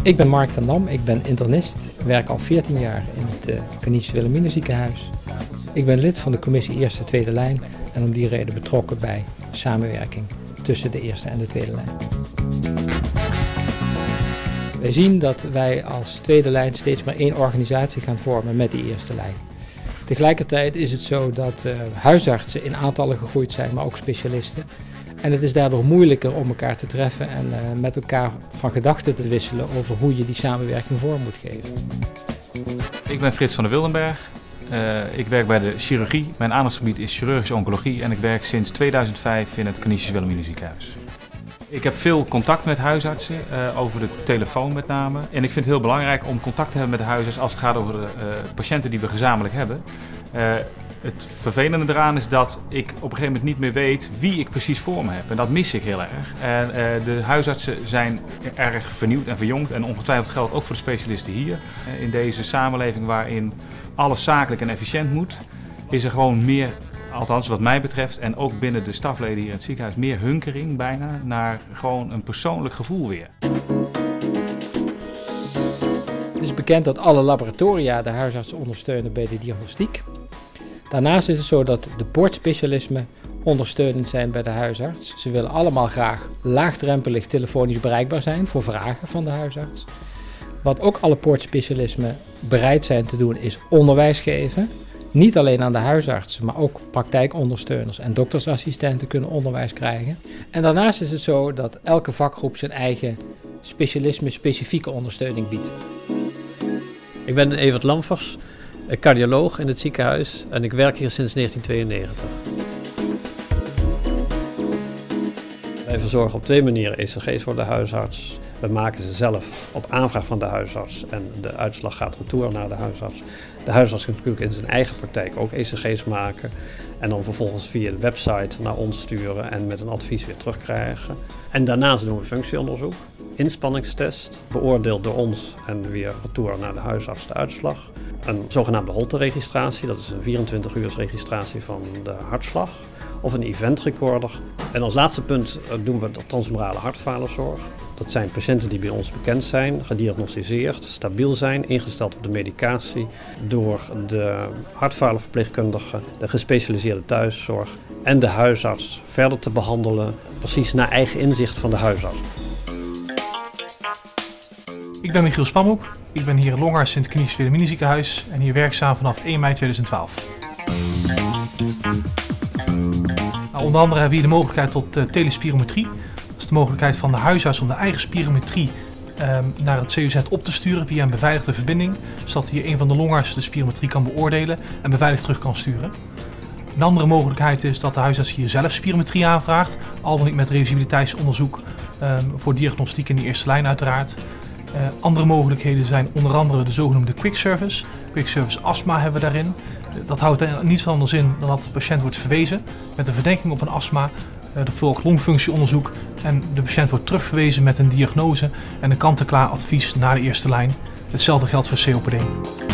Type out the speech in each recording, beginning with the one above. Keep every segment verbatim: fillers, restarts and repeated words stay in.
Ik ben Mark ten Dam, ik ben internist, werk al veertien jaar in het uh, Canisius Wilhelmina ziekenhuis. Ik ben lid van de commissie Eerste en Tweede Lijn en om die reden betrokken bij samenwerking tussen de Eerste en de Tweede Lijn. Wij zien dat wij als Tweede Lijn steeds maar één organisatie gaan vormen met die Eerste Lijn. Tegelijkertijd is het zo dat uh, huisartsen in aantallen gegroeid zijn, maar ook specialisten. En het is daardoor moeilijker om elkaar te treffen en uh, met elkaar van gedachten te wisselen over hoe je die samenwerking vorm moet geven. Ik ben Frits van der Wildenberg. Uh, ik werk bij de chirurgie. Mijn aandachtsgebied is chirurgische oncologie en ik werk sinds tweeduizend vijf in het Canisius Wilhelmina ziekenhuis. Ik heb veel contact met huisartsen, uh, over de telefoon met name. En ik vind het heel belangrijk om contact te hebben met de huisarts als het gaat over de uh, patiënten die we gezamenlijk hebben. Uh, Het vervelende eraan is dat ik op een gegeven moment niet meer weet wie ik precies voor me heb. En dat mis ik heel erg. En uh, de huisartsen zijn erg vernieuwd en verjongd. En ongetwijfeld geldt ook voor de specialisten hier. Uh, in deze samenleving waarin alles zakelijk en efficiënt moet, is er gewoon meer, althans wat mij betreft, en ook binnen de stafleden hier in het ziekenhuis, meer hunkering bijna naar gewoon een persoonlijk gevoel weer. Het is bekend dat alle laboratoria de huisartsen ondersteunen bij de diagnostiek. Daarnaast is het zo dat de poortspecialismen ondersteunend zijn bij de huisarts. Ze willen allemaal graag laagdrempelig telefonisch bereikbaar zijn voor vragen van de huisarts. Wat ook alle poortspecialismen bereid zijn te doen is onderwijs geven. Niet alleen aan de huisartsen, maar ook praktijkondersteuners en doktersassistenten kunnen onderwijs krijgen. En daarnaast is het zo dat elke vakgroep zijn eigen specialisme-specifieke ondersteuning biedt. Ik ben Evert Lamfers, cardioloog in het ziekenhuis en ik werk hier sinds negentien tweeënnegentig. Wij verzorgen op twee manieren E C G's voor de huisarts. We maken ze zelf op aanvraag van de huisarts en de uitslag gaat retour naar de huisarts. De huisarts kan natuurlijk in zijn eigen praktijk ook E C G's maken en dan vervolgens via de website naar ons sturen en met een advies weer terugkrijgen. En daarnaast doen we functieonderzoek, inspanningstest, beoordeeld door ons en weer retour naar de huisarts de uitslag. Een zogenaamde Holter-registratie, dat is een vierentwintig uurs registratie van de hartslag. Of een event recorder. En als laatste punt doen we de transmurale hartfalenzorg. Dat zijn patiënten die bij ons bekend zijn, gediagnosticeerd, stabiel zijn, ingesteld op de medicatie door de hartfalenverpleegkundige, de gespecialiseerde thuiszorg en de huisarts verder te behandelen, precies naar eigen inzicht van de huisarts. Ik ben Michiel Spamhoek, ik ben hier longarts in het Canisius Wilhelmina ziekenhuis en hier werkzaam vanaf één mei tweeduizend twaalf. Nou, onder andere hebben we hier de mogelijkheid tot uh, telespirometrie. Dat is de mogelijkheid van de huisarts om de eigen spirometrie uh, naar het C U Z op te sturen via een beveiligde verbinding. Zodat hier een van de longartsen de spirometrie kan beoordelen en beveiligd terug kan sturen. Een andere mogelijkheid is dat de huisarts hier zelf spirometrie aanvraagt, al dan niet met reversibiliteitsonderzoek uh, voor diagnostiek in de eerste lijn uiteraard. Uh, andere mogelijkheden zijn onder andere de zogenoemde quick service. Quick service astma hebben we daarin. Dat houdt niets anders in dan dat de patiënt wordt verwezen met een verdenking op een astma. Uh, er volgt longfunctieonderzoek en de patiënt wordt terugverwezen met een diagnose en een kant-en-klaar advies naar de eerste lijn. Hetzelfde geldt voor C O P D.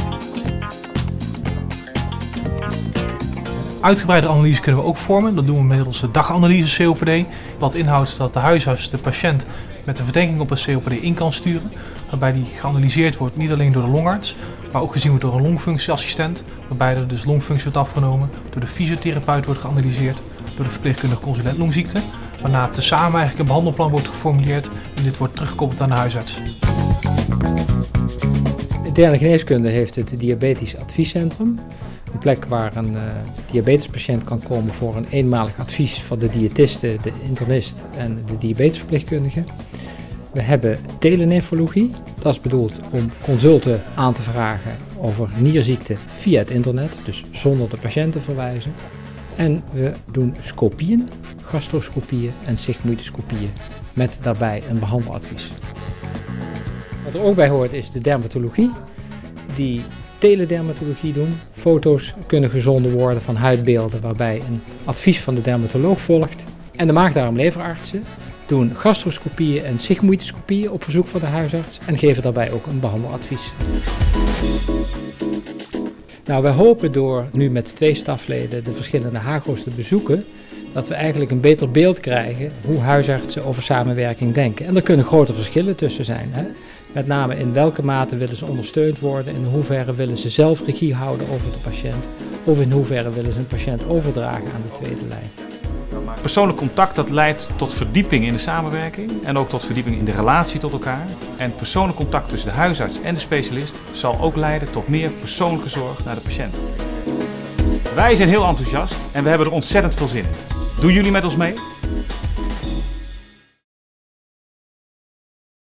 Uitgebreide analyse kunnen we ook vormen. Dat doen we middels de daganalyse C O P D. Wat inhoudt dat de huisarts de patiënt met een verdenking op een C O P D in kan sturen. Waarbij die geanalyseerd wordt niet alleen door de longarts, maar ook gezien wordt door een longfunctieassistent. Waarbij er dus longfunctie wordt afgenomen, door de fysiotherapeut wordt geanalyseerd, door de verpleegkundige consulent longziekte. Waarna tezamen eigenlijk een behandelplan wordt geformuleerd en dit wordt teruggekoppeld aan de huisarts. Interne geneeskunde heeft het diabetisch adviescentrum. Een plek waar een uh, diabetespatiënt kan komen voor een eenmalig advies van de diëtiste, de internist en de diabetesverpleegkundige. We hebben telenefrologie. Dat is bedoeld om consulten aan te vragen over nierziekte via het internet, dus zonder de patiënt te verwijzen. En we doen scopieën, gastroscopieën en sigmoidoscopieën met daarbij een behandeladvies. Wat er ook bij hoort is de dermatologie, die teledermatologie doen. Foto's kunnen gezonden worden van huidbeelden waarbij een advies van de dermatoloog volgt. En de maag-darm-leverartsen doen gastroscopieën en sigmoidoscopieën op verzoek van de huisarts en geven daarbij ook een behandeladvies. Nou, wij hopen door nu met twee stafleden de verschillende H A G O's te bezoeken, dat we eigenlijk een beter beeld krijgen hoe huisartsen over samenwerking denken. En er kunnen grote verschillen tussen zijn. Hè? Met name in welke mate willen ze ondersteund worden, in hoeverre willen ze zelf regie houden over de patiënt, of in hoeverre willen ze een patiënt overdragen aan de tweede lijn. Persoonlijk contact dat leidt tot verdieping in de samenwerking en ook tot verdieping in de relatie tot elkaar. En persoonlijk contact tussen de huisarts en de specialist zal ook leiden tot meer persoonlijke zorg naar de patiënt. Wij zijn heel enthousiast en we hebben er ontzettend veel zin in. Doen jullie met ons mee?